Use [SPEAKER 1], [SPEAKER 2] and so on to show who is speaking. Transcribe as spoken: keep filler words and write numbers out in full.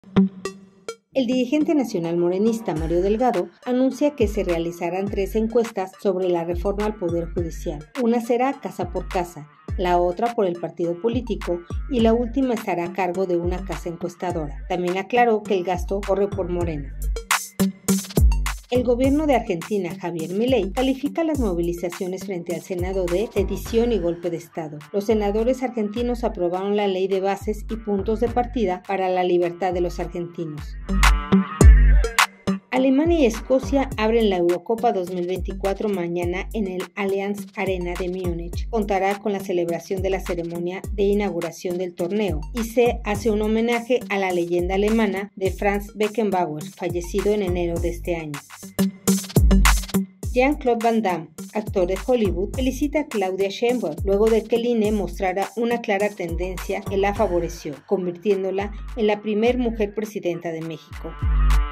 [SPEAKER 1] El dirigente nacional morenista Mario Delgado anuncia que se realizarán tres encuestas sobre la reforma al Poder Judicial. Una será casa por casa, la otra por el partido político y la última estará a cargo de una casa encuestadora. También aclaró que el gasto corre por Morena. El gobierno de Argentina, Javier Milei, califica las movilizaciones frente al Senado de sedición y golpe de Estado. Los senadores argentinos aprobaron la ley de bases y puntos de partida para la libertad de los argentinos. Alemania y Escocia abren la Eurocopa dos mil veinticuatro mañana en el Allianz Arena de Múnich. Contará con la celebración de la ceremonia de inauguración del torneo y se hace un homenaje a la leyenda alemana de Franz Beckenbauer, fallecido en enero de este año. Jean-Claude Van Damme, actor de Hollywood, felicita a Claudia Sheinbaum luego de que el I N E mostrara una clara tendencia que la favoreció, convirtiéndola en la primer mujer presidenta de México.